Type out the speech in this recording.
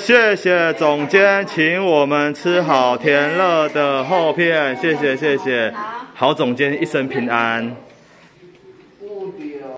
谢谢总监，请我们吃好甜乐的厚片，谢谢谢谢。好，总监一生平安。